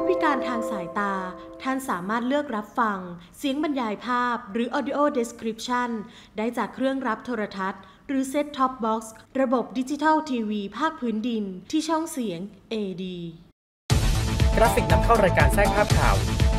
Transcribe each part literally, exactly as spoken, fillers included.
พิการทางสายตาท่านสามารถเลือกรับฟังเสียงบรรยายภาพหรือ Audio Description ได้จากเครื่องรับโทรทัศน์หรือ Set Top Box ระบบดิจิทัลทีวีภาคพื้นดินที่ช่องเสียง เอ ดีกราฟิกนำเข้ารายการแทรกภาพข่าว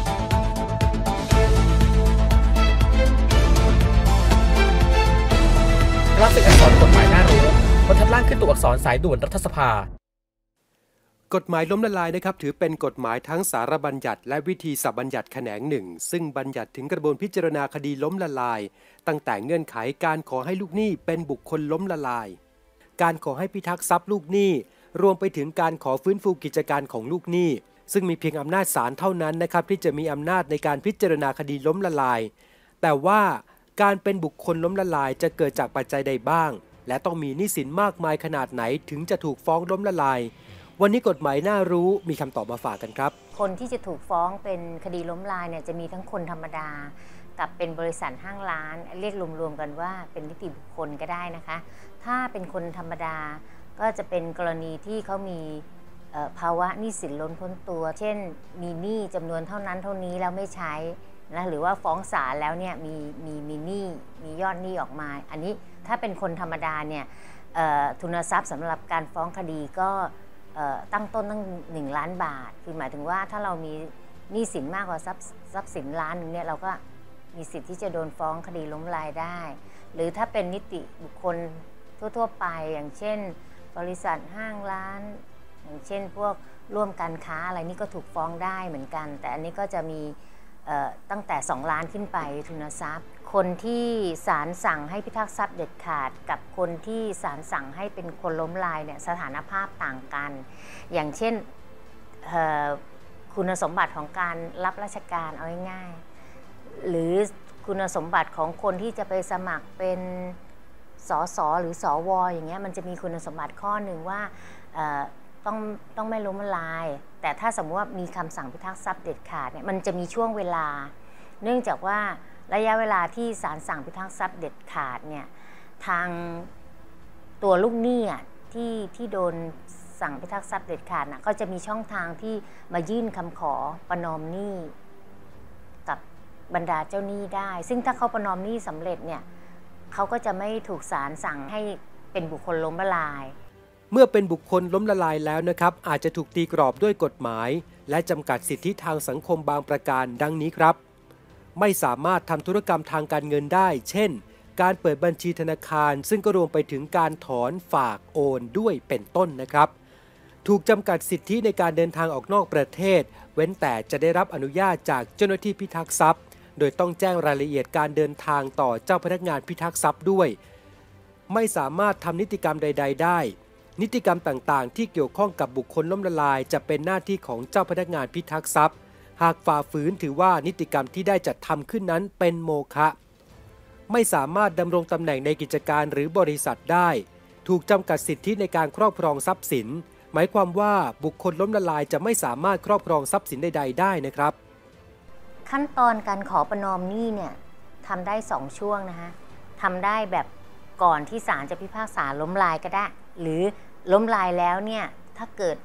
กราฟิกอักษรกฎหมายน่ารู้บรรทัดล่างขึ้นตัวอักษรสายด่วนรัฐสภากฎหมายล้มละลายนะครับถือเป็นกฎหมายทั้งสารบัญญัติและวิธีสับบัญญัติแขนงหนึ่งซึ่งบัญญัติถึงกระบวนพิจารณาคดีล้มละลายตั้งแต่เงื่อนไขการขอให้ลูกหนี้เป็นบุคคลล้มละลายการขอให้พิทักษ์ทรัพย์ลูกหนี้รวมไปถึงการขอฟื้นฟูกิจการของลูกหนี้ซึ่งมีเพียงอำนาจศาลเท่านั้นนะครับที่จะมีอำนาจในการพิจารณาคดีล้มละลายแต่ว่าการเป็นบุคคลล้มละลายจะเกิดจากปัจจัยใดบ้างและต้องมีหนี้สินมากมายขนาดไหนถึงจะถูกฟ้องล้มละลายวันนี้กฎหมายน่ารู้มีคำตอบมาฝากกันครับคนที่จะถูกฟ้องเป็นคดีล้มละลายเนี่ยจะมีทั้งคนธรรมดากับเป็นบริษัทห้างร้านเรียกรวมๆกันว่าเป็นนิติบุคคลก็ได้นะคะถ้าเป็นคนธรรมดาก็จะเป็นกรณีที่เขามีภาวะหนี้สินล้นพ้นตัวเช่นมีหนี้จำนวนเท่านั้นเท่านี้แล้วไม่ใช้นะหรือว่าฟ้องศาลแล้วเนี่ยมีมีมีหนี้มียอดหนี้ออกมาอันนี้ถ้าเป็นคนธรรมดาเนี่ยทุนทรัพย์สำหรับการฟ้องคดีก็ตั้งต้นตั้งหนึ่งล้านบาทคือหมายถึงว่าถ้าเรามีหนี้สินมากกว่าทรัพย์ทรัพย์สินล้านหนึ่งเนี่ยเราก็มีสิทธิ์ที่จะโดนฟ้องคดีล้มละลายได้หรือถ้าเป็นนิติบุคคลทั่วๆไปอย่างเช่นบริษัทห้างร้านอย่างเช่นพวกร่วมการค้าอะไรนี่ก็ถูกฟ้องได้เหมือนกันแต่อันนี้ก็จะมีตั้งแต่สองล้านขึ้นไปทุนทรัพย์คนที่ศาลสั่งให้พิทักษ์ทรัพย์เด็ดขาดกับคนที่ศาลสั่งให้เป็นคนล้มละลายเนี่ยสถานภาพต่างกันอย่างเช่นคุณสมบัติของการรับราชการเอาง่ายๆหรือคุณสมบัติของคนที่จะไปสมัครเป็นสสหรือสวอย่างเงี้ยมันจะมีคุณสมบัติข้อหนึ่งว่าต้องต้องไม่ล้มละลายแต่ถ้าสมมติว่ามีคำสั่งพิทักษ์ทรัพย์เด็ดขาดเนี่ยมันจะมีช่วงเวลาเนื่องจากว่าระยะเวลาที่ศาลสั่งพิทักษ์ทรัพย์เด็ดขาดเนี่ยทางตัวลูกหนี้ที่ที่โดนสั่งพิทักษ์ทรัพย์เด็ดขาดนะก็จะมีช่องทางที่มายื่นคำขอประนอมหนี้กับบรรดาเจ้าหนี้ได้ซึ่งถ้าเขาประนอมหนี้สำเร็จเนี่ยเขาก็จะไม่ถูกศาลสั่งให้เป็นบุคคลล้มละลายเมื่อเป็นบุคคลล้มละลายแล้วนะครับอาจจะถูกตีกรอบด้วยกฎหมายและจำกัดสิทธิทางสังคมบางประการดังนี้ครับไม่สามารถทำธุรกรรมทางการเงินได้เช่นการเปิดบัญชีธนาคารซึ่งก็รวมไปถึงการถอนฝากโอนด้วยเป็นต้นนะครับถูกจำกัดสิทธิในการเดินทางออกนอกประเทศเว้นแต่จะได้รับอนุญาตจากเจ้าหน้าที่พิทักษ์ทรัพย์โดยต้องแจ้งรายละเอียดการเดินทางต่อเจ้าพนักงานพิทักษ์ทรัพย์ด้วยไม่สามารถทำนิติกรรมใดๆได้นิติกรรมต่างๆที่เกี่ยวข้องกับบุคคลล้มละลายจะเป็นหน้าที่ของเจ้าพนักงานพิทักษ์ทรัพย์หากฝ่าฝืนถือว่านิติกรรมที่ได้จัดทำขึ้นนั้นเป็นโมฆะไม่สามารถดำรงตำแหน่งในกิจการหรือบริษัทได้ถูกจำกัดสิทธิในการครอบครองทรัพย์สินหมายความว่าบุคคลล้มละลายจะไม่สามารถครอบครองทรัพย์สินใดๆได้นะครับขั้นตอนการขอประนอมหนี้เนี่ยทำได้สองช่วงนะคะทำได้แบบก่อนที่ศาลจะพิพากษาล้มละลายก็ได้หรือล้มละลายแล้วเนี่ยถ้าเกิด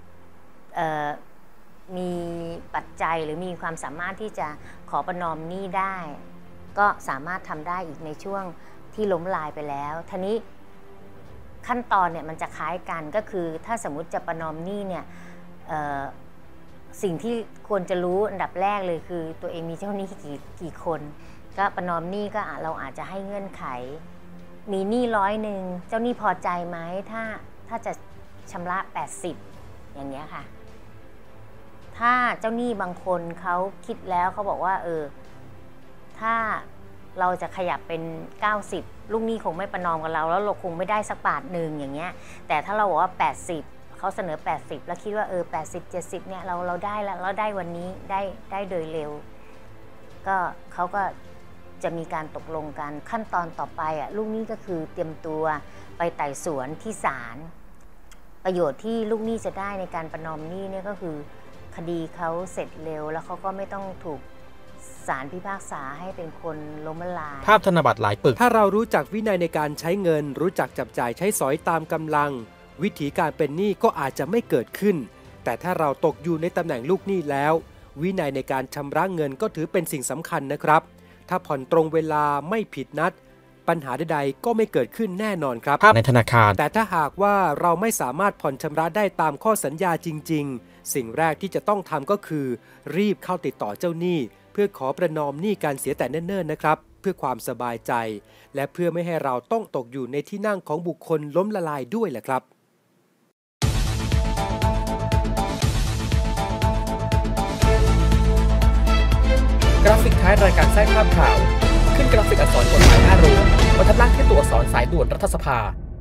มีปัจจัยหรือมีความสามารถที่จะขอประนอมหนี้ได้ก็สามารถทำได้อีกในช่วงที่ล้มละลายไปแล้วทีนี้ขั้นตอนเนี่ยมันจะคล้ายกันก็คือถ้าสมมุติจะประนอมหนี้เนี่ยสิ่งที่ควรจะรู้อันดับแรกเลยคือตัวเองมีเจ้าหนี้กี่กี่คนก็ประนอมหนี้ก็เราอาจจะให้เงื่อนไขมีหนี้ร้อยหนึ่งเจ้าหนี้พอใจไหมถ้าถ้าจะชำระแปดสิบอย่างเงี้ยค่ะถ้าเจ้าหนี้บางคนเขาคิดแล้วเขาบอกว่าเออถ้าเราจะขยับเป็นเก้าสิบลูกหนี้คงไม่ประนอมกับเราแล้วเราคงไม่ได้สักบาทหนึ่งอย่างเงี้ยแต่ถ้าเราบอกว่าแปดสิบเขาเสนอแปดสิบแล้วคิดว่าเออแปดสิบ เจ็ดสิบเนี่ยเราเราได้แล้วเราได้วันนี้ได้ได้โดยเร็วก็เขาก็จะมีการตกลงกันขั้นตอนต่อไปอ่ะลูกหนี้ก็คือเตรียมตัวไปไต่สวนที่ศาลประโยชน์ที่ลูกหนี้จะได้ในการประนอมหนี้เนี่ยก็คือคดีเขาเสร็จเร็วแล้วเขาก็ไม่ต้องถูกศาลพิพากษาให้เป็นคนล้มละลายภาพธนบัตรหลายปึกถ้าเรารู้จักวินัยในการใช้เงินรู้จักจับจ่ายใช้สอยตามกำลังวิธีการเป็นหนี้ก็อาจจะไม่เกิดขึ้นแต่ถ้าเราตกอยู่ในตำแหน่งลูกหนี้แล้ววินัยในการชำระเงินก็ถือเป็นสิ่งสำคัญนะครับถ้าผ่อนตรงเวลาไม่ผิดนัดปัญหาใดๆก็ไม่เกิดขึ้นแน่นอนครับในธนาคารแต่ถ้าหากว่าเราไม่สามารถผ่อนชำระได้ตามข้อสัญญาจริงๆสิ่งแรกที่จะต้องทำก็คือรีบเข้าติดต่อเจ้าหนี้เพื่อขอประนอมหนี้การเสียแต่เนิ่นๆนะครับเพื่อความสบายใจและเพื่อไม่ให้เราต้องตกอยู่ในที่นั่งของบุคคลล้มละลายด้วยแหละครับกราฟิกท้ายรายการแทรกภาพข่าวขึ้นกราฟิกอักษรกฎหมายหน้ารู้บรรทัดล่างที่ตัวอักษรสายด่วนรัฐสภา